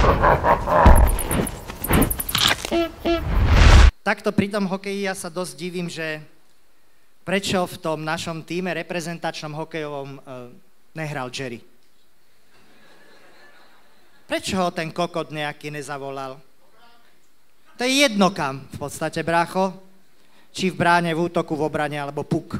Takto pri tom hokeji ja sa dosť divím, že prečo v tom našom tíme reprezentačnom hokejovom nehral Jerry. Prečo ho ten kokot nejaký nezavolal? To je jedno kam v podstate, brácho. Či v bráne, v útoku, v obrane, alebo puk.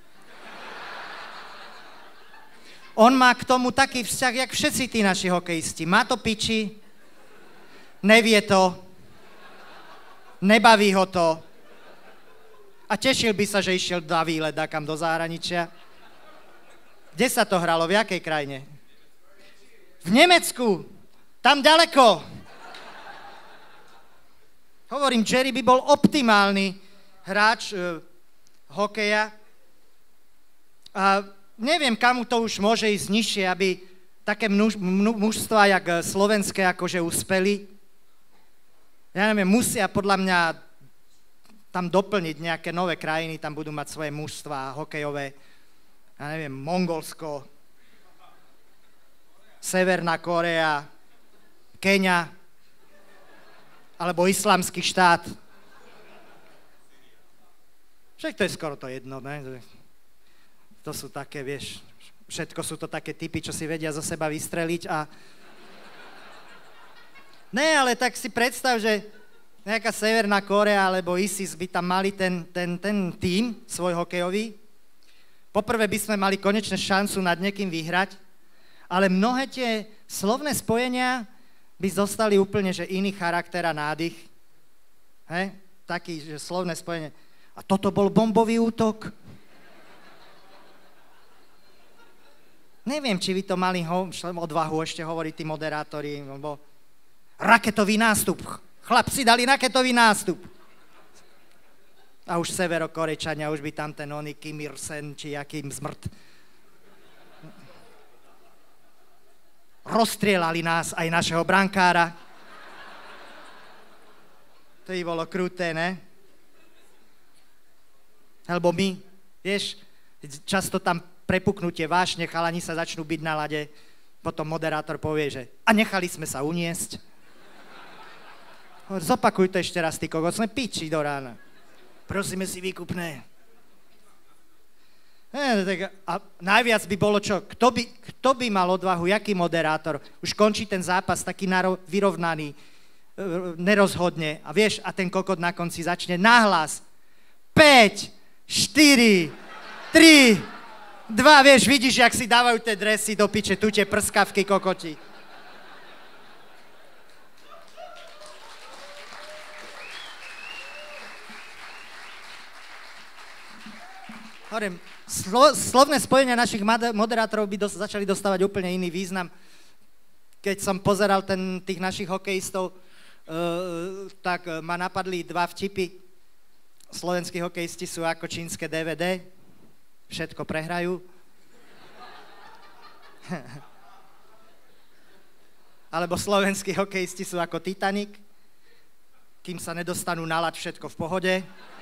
On má k tomu taký vzťah, jak všetci tí naši hokejisti. Má to piči, nevie to, nebaví ho to a tešil by sa, že išiel na výlet kam do zahraničia. Kde sa to hralo? V jakej krajine? V Nemecku. Tam ďaleko. Hovorím, Jerry by bol optimálny hráč hokeja. A neviem, kam to už môže ísť nižšie, aby také mužstva, jak slovenské, akože uspeli. Ja neviem, musia podľa mňa tam doplniť nejaké nové krajiny, tam budú mať svoje mužstva hokejové. Ja neviem, Mongolsko, Severná Korea, Keňa, alebo Islamský štát. Však to je skoro to jedno, ne? To sú také, vieš, všetko sú to také typy, čo si vedia zo seba vystreliť a... Ne, ale tak si predstav, že nejaká Severná Korea alebo ISIS by tam mali ten tím svoj hokejový. Poprvé by sme mali konečne šancu nad niekým vyhrať, ale mnohé tie slovné spojenia by zostali úplne, že iný charakter a nádych. Taký, že slovné spojenie. A toto bol bombový útok? Neviem, či by to mali odvahu ešte hovoriť tí moderátori, lebo raketový nástup. Chlapci dali raketový nástup. A už Severokorečania, už by tam ten oný Kim Il-sen, či jakým zmrt. Rozstrielali nás, aj našeho brankára. To by bolo kruté, ne? Lebo my, vieš, často tam prepuknutie vášne, chalani sa začnú byť na lade, potom moderátor povie, že a nechali sme sa uniesť. Zopakuj to ešte raz, ty kokos, sme piči do rána. Prosíme si výkupné. A najviac by bolo čo? Kto by mal odvahu, jaký moderátor? Už končí ten zápas taký vyrovnaný, nerozhodne. A vieš, a ten kokot na konci začne nahlas. 5, 4, 3, 2, vieš, vidíš, jak si dávajú tie dresy do piče, tu tie prskavky kokoti. Hovorím, slovné spojenia našich moderátorov by začali dostávať úplne iný význam. Keď som pozeral tých našich hokejistov, tak ma napadli dva vtipy. Slovenskí hokejisti sú ako čínske DVD, všetko prehrajú. Alebo slovenskí hokejisti sú ako Titanic, kým sa nedostanú na laď, všetko v pohode.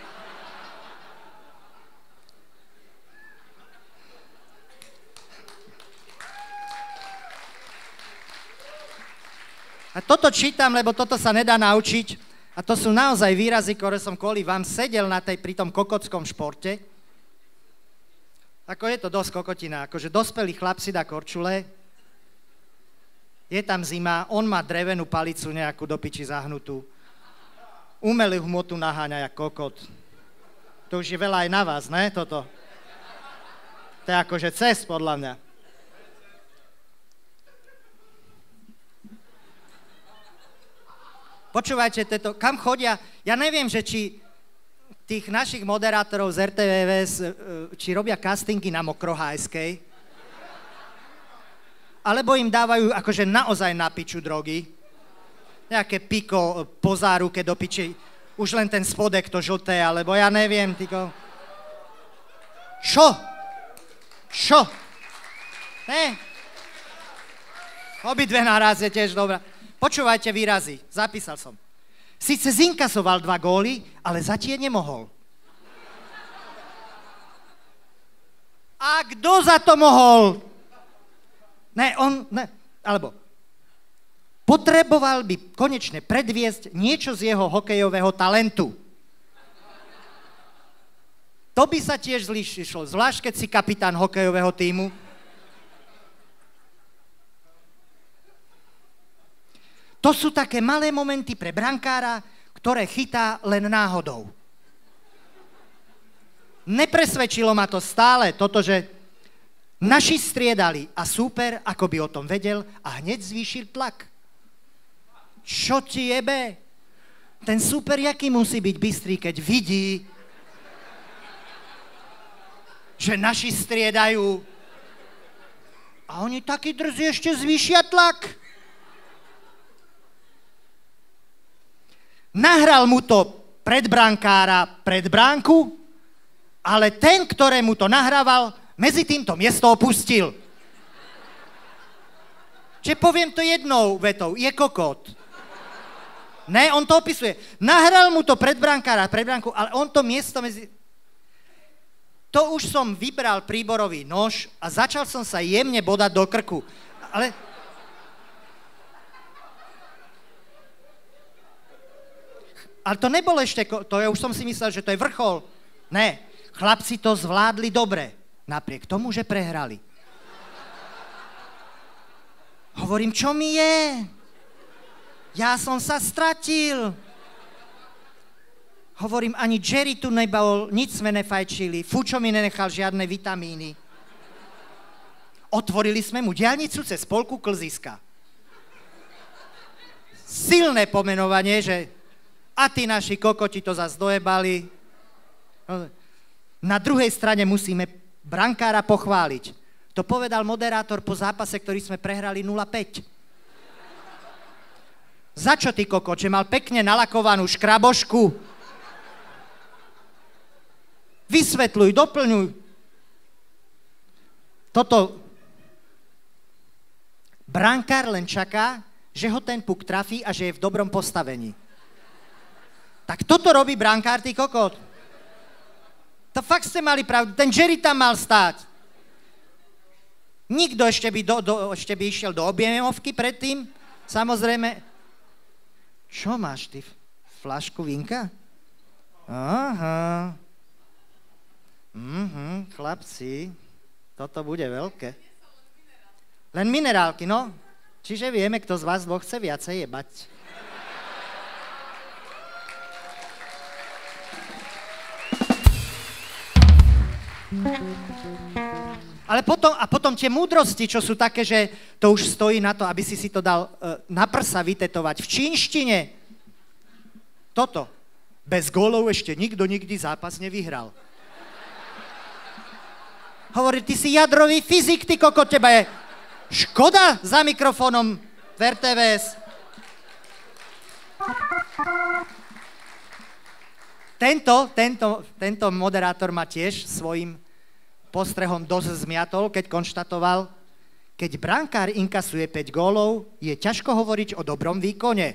A toto čítam, lebo toto sa nedá naučiť. A to sú naozaj výrazy, ktoré som kvôli vám sedel pri tom kokotskom športe. Ako je to dosť kokotina. Akože dospelý chlap si dá korčule, je tam zima, on má drevenú palicu nejakú do piči zahnutú. Umelú hmotu naháňa jak kokot. To už je veľa aj na vás, ne, toto? To je akože cest, podľa mňa. Počúvajte, kam chodia, ja neviem, že či tých našich moderátorov z RTVS, či robia castingy na Mokrohajskej, alebo im dávajú akože naozaj na piču drogy, nejaké piko po záruke do piči, už len ten spodek to žlté, alebo ja neviem, tyko. Čo? Ne? Obidve naraz je tiež dobrá. Počúvajte výrazy, zapísal som. Sice zinkasoval 2 góly, ale zatiaľ nemohol. A kto za to mohol? Ne, alebo Potreboval by konečne predviesť niečo z jeho hokejového talentu. To by sa tiež zlíšilo, zvlášť keď si kapitán hokejového tímu. To sú také malé momenty pre brankára, ktoré chytá len náhodou. Nepresvedčilo ma to stále toto, že naši striedali a súper, ako by o tom vedel, a hneď zvýšil tlak. Čo ti jebe? Ten súper, jaký musí byť bystrý, keď vidí, že naši striedajú. A oni takí drzí ešte zvýšia tlak. Nahral mu to pred brankára, pred bránku, ale ten, ktorému to nahrával, medzi týmto miesto opustil. Čiže poviem to jednou vetou, je kokot. Ne, on to opisuje. Nahral mu to pred brankára, pred bránku, ale on to miesto medzi... To už som vybral príborový nož a začal som sa jemne bodať do krku. Ale to nebolo ešte, to ja už som si myslel, že to je vrchol. Ne, chlapci to zvládli dobre, napriek tomu, že prehrali. Hovorím, čo mi je? Ja som sa stratil. Hovorím, ani Jerry tu nebol, nič sme nefajčili, Fučo mi nenechal žiadne vitamíny. Otvorili sme mu diaľnicu cez polku klziska. Silné pomenovanie, že a tí naši kokoti to zas dojebali. Na druhej strane musíme brankára pochváliť. To povedal moderátor po zápase, ktorý sme prehrali 0-5. Za čo, ty kokot, že mal pekne nalakovanú škrabošku? Vysvetľuj, doplňuj. Toto brankár len čaká, že ho ten puk trafí a že je v dobrom postavení. Tak toto robí brankár, ty kokot. To fakt ste mali pravdu, ten Jerry tam mal stáť. Nikto ešte by išiel do objemovky predtým, samozrejme. Čo máš ty? Flašku vínka? Aha. Chlapci, toto bude veľké. Len minerálky, no. Čiže vieme, kto z vás dvoch chce viacej jebať. Ale potom tie múdrosti, čo sú také, že to už stojí na to, aby si to dal na prsa vytetovať. V čínštine. Toto. Bez gólov ešte nikto nikdy zápas nevyhral. Hovorí, ty si jadrový fyzik, ty koko, teba je škoda za mikrofónom v RTVS. Tento moderátor ma tiež svojim postrehom dosť zmiatol, keď konštatoval, keď brankár inkasuje 5 gólov, je ťažko hovoriť o dobrom výkone.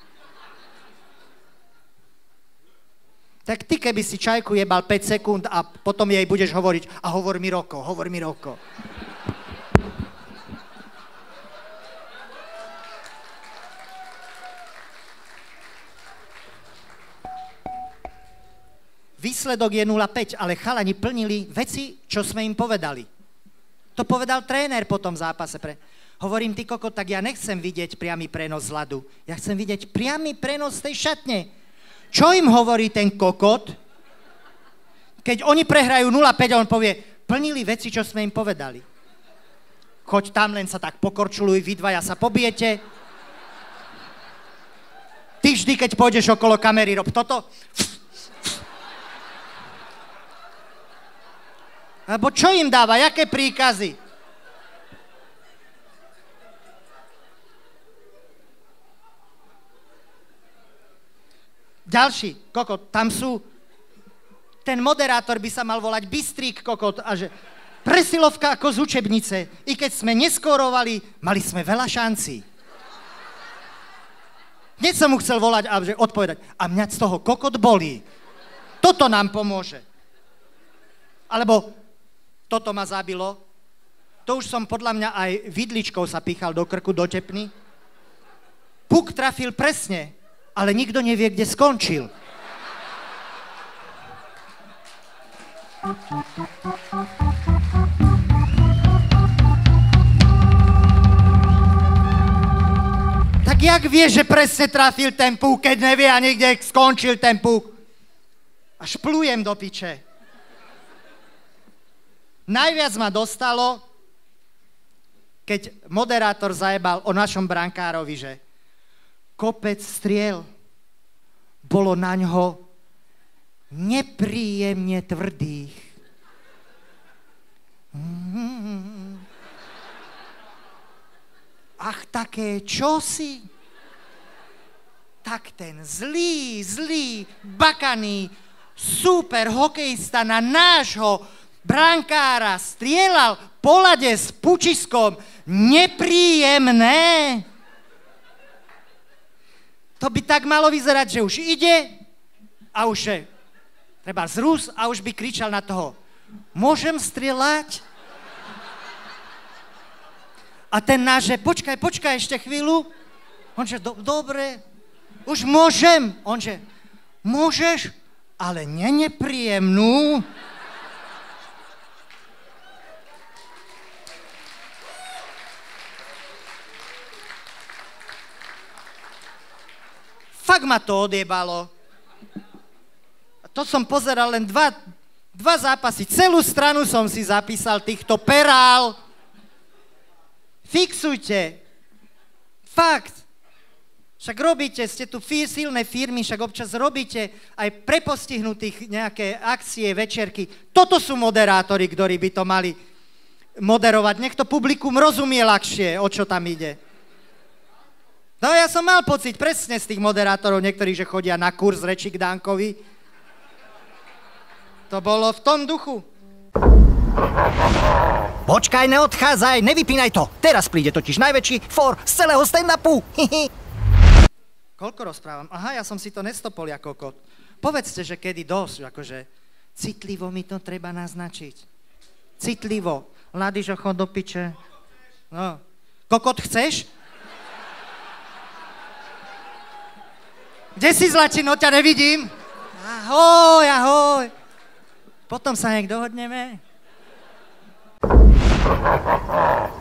Tak ty, keby si čajku jebal 5 sekúnd a potom jej budeš hovoriť a hovor mi Roko, hovor mi Roko. Výsledok je 0-5, ale chalani plnili veci, čo sme im povedali. To povedal tréner po tom zápase. Hovorím, ty kokot, tak ja nechcem vidieť priamy prenos z ľadu. Ja chcem vidieť priamy prenos z tej šatne. Čo im hovorí ten kokot? Keď oni prehrajú 0-5, on povie, plnili veci, čo sme im povedali. Choď tam, len sa tak pokorčuluj, vy dvaja sa pobijete. Ty vždy, keď pôjdeš okolo kamery, rob toto. Alebo čo im dáva? Jaké príkazy? Ďalší, kokot, tam sú... Ten moderátor by sa mal volať Bystrík, kokot, a že presilovka ako z učebnice. I keď sme neskorovali, mali sme veľa šancí. Hneď som mu chcel volať a že odpovedať. A mňa z toho kokot bolí. Toto nám pomôže. Alebo... Toto ma zabilo. To už som podľa mňa aj vidličkou sa píchal do krku, do tepny. huk trafil presne, ale nikto nevie, kde skončil. Tak jak vie, že presne trafil ten púk, keď nevie ani kde skončil ten púk? Až plujem do piče. Najviac ma dostalo, keď moderátor zajebal o našom brankárovi, že kopec striel bolo na ňo nepríjemne tvrdých. Ach, také čosi? Tak ten zlý, bakaný, super hokejista na nášho brankára strieľal po ľade s pučiskom. Nepríjemné. To by tak malo vyzerať, že už ide a už je treba zrús a už by kričal na toho: môžem strieľať? A ten náš, že počkaj ešte chvíľu. On že, dobre, už môžem. On že, môžeš, ale nepríjemnú. Fakt ma to odjebalo. To som pozeral len dva zápasy. Celú stranu som si zapísal týchto perál. Fixujte. Fakt. Však robíte, ste tu silné firmy, však občas robíte aj pre postihnutých nejaké akcie, večerky. Toto sú moderátori, ktorí by to mali moderovať. Nech to publikum rozumie ľahšie, o čo tam ide. No ja som mal pocit presne z tých moderátorov, niektorí, že chodia na kurz reči k Dankovi. To bolo v tom duchu. Počkaj, neodchádzaj, nevypínaj to. Teraz príde totiž najväčší for z celého stand-upu. Koľko rozprávam? Aha, ja som si to nestopol ako kokot. Povedzte, že kedy dosť, akože citlivo mi to treba naznačiť. Citlivo. Ladižo, chod do piče. No. Kokot chceš? Kde si, Zlatino, ťa nevidím? Ahoj, ahoj. Potom sa nejak dohodneme.